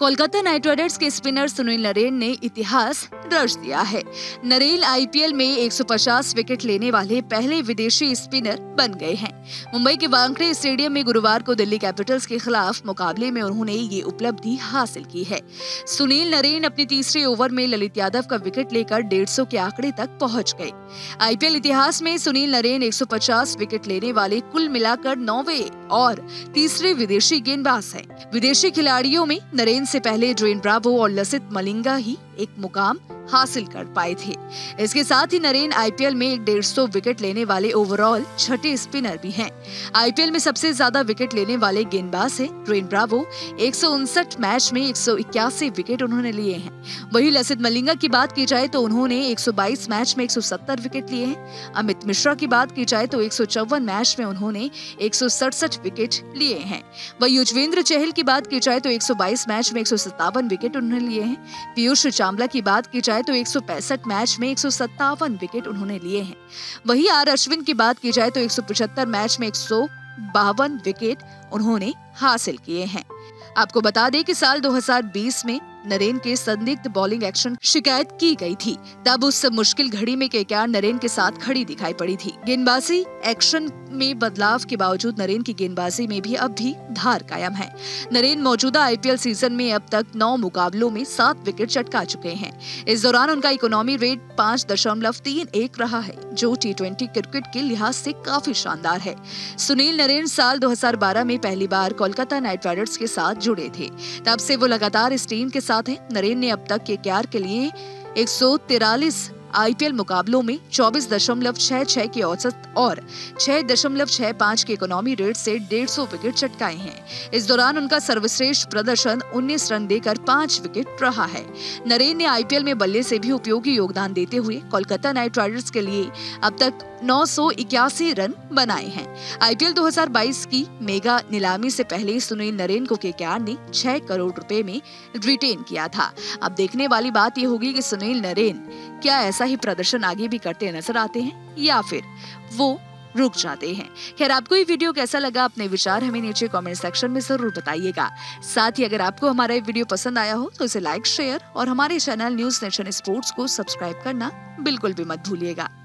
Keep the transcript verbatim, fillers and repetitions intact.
Kolkata Knight Riders के spinner Sunil Narine ने इतिहास रच दिया है। नरेन आईपीएल में एक सौ पचास विकेट लेने वाले पहले विदेशी स्पिनर बन गए हैं। मुंबई के वानखेड़े स्टेडियम में गुरुवार को दिल्ली कैपिटल्स के खिलाफ मुकाबले में उन्होंने ये उपलब्धि हासिल की है। सुनील नरेन अपने तीसरे ओवर में ललित यादव का विकेट लेकर डेढ़ सौ के आंकड़े तक पहुंच गए। आईपीएल इतिहास में सुनील नरेन एक सौ पचास विकेट लेने वाले कुल मिलाकर नौवे और तीसरे विदेशी गेंदबाज हैं। विदेशी खिलाड़ियों में नरेन से पहले ड्वेन ब्रावो और लसिथ मलिंगा ही एक मुकाम हासिल कर पाए थे। इसके साथ ही नरेन आईपीएल में एक डेढ़ सौ विकेट लेने वाले ओवरऑल छठे स्पिनर भी हैं। आईपीएल में सबसे ज्यादा विकेट लेने वाले गेंदबाज हैं ड्वेन ब्रावो, एक सौ उनसठ मैच में एक सौ इक्यासी विकेट उन्होंने लिए हैं। वही लसिथ मलिंगा की बात की जाए तो उन्होंने एक सौ बाईस मैच में एक सौ सत्तर विकेट लिए हैं। अमित मिश्रा की बात की जाए तो एक सौ चौवन मैच में उन्होंने एक सौ सड़सठ विकेट लिए हैं। वही युजवेंद्र चहल की बात की जाए तो एक सौ बाईस मैच में एक सौ सत्तावन विकेट उन्होंने लिए हैं। पीयूष चावला की बात की जाए तो एक सौ पैंसठ मैच में एक सौ सत्तावन विकेट उन्होंने लिए हैं। वही आर अश्विन की बात की जाए तो एक सौ पचहत्तर मैच में एक सौ बावन विकेट उन्होंने हासिल किए हैं। आपको बता दें कि साल दो हज़ार बीस में नरेन के संदिग्ध बॉलिंग एक्शन शिकायत की गई थी। तब उस मुश्किल घड़ी में केकेआर नरेन के साथ खड़ी दिखाई पड़ी थी। गेंदबाजी एक्शन में बदलाव के बावजूद नरेन की गेंदबाजी में भी अब भी धार कायम है। नरेन मौजूदा आईपीएल सीजन में अब तक नौ मुकाबलों में सात विकेट चटका चुके हैं। इस दौरान उनका इकोनॉमी रेट पाँच दशमलव तीन एक रहा है, जो टी ट्वेंटी क्रिकेट के लिहाज से काफी शानदार है। सुनील नरेन साल दो हज़ार बारह में पहली बार कोलकाता नाइट राइडर्स के साथ जुड़े थे। तब से वो लगातार इस टीम के साथ है। नरेन ने अब तक केकेआर के लिए एक सौ तिरालीस आईपीएल मुकाबलों में चौबीस दशमलव छह छह की औसत और छह दशमलव छह पाँच के इकोनॉमी रेट से डेढ़ सौ विकेट चटकाए हैं। इस दौरान उनका सर्वश्रेष्ठ प्रदर्शन उन्नीस रन देकर पाँच विकेट रहा है। नरेन ने आईपीएल में बल्ले से भी उपयोगी योगदान देते हुए कोलकाता नाइट राइडर्स के लिए अब तक नौ सौ इक्यासी रन बनाए हैं। आईपीएल दो हज़ार बाईस की मेगा नीलामी से पहले सुनील नरेन को केकेआर ने छह करोड़ रुपए में रिटेन किया था। अब देखने वाली बात यह होगी कि सुनील नरेन क्या ऐसा ही प्रदर्शन आगे भी करते नजर आते हैं या फिर वो रुक जाते हैं। खैर, आपको ये वीडियो कैसा लगा, अपने विचार हमें नीचे कमेंट सेक्शन में जरूर बताइएगा। साथ ही अगर आपको हमारा ये वीडियो पसंद आया हो तो इसे लाइक, शेयर और हमारे चैनल न्यूज नेशन स्पोर्ट्स को सब्सक्राइब करना बिल्कुल भी मत भूलिएगा।